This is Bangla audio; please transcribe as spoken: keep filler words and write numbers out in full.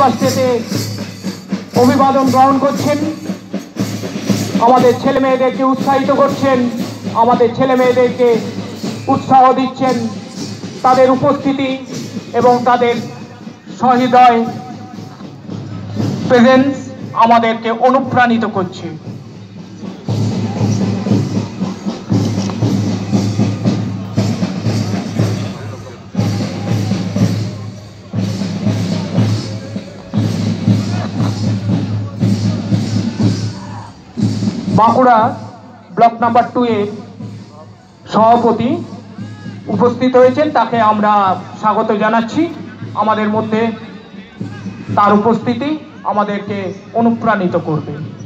ক্যাম্পাসটিতে অভিবাদন গ্রহণ করছেন, আমাদের ছেলে মেয়েদেরকে উৎসাহিত করছেন, আমাদের ছেলে মেয়েদেরকে উৎসাহ দিচ্ছেন। তাদের উপস্থিতি এবং তাদের সহৃদয় প্রেজেন্স আমাদেরকে অনুপ্রাণিত করছে। বাঁকুড়া ব্লক নাম্বার টু এর সভাপতি উপস্থিত হয়েছেন, তাকে আমরা স্বাগত জানাচ্ছি। আমাদের মধ্যে তার উপস্থিতি আমাদেরকে অনুপ্রাণিত করবে।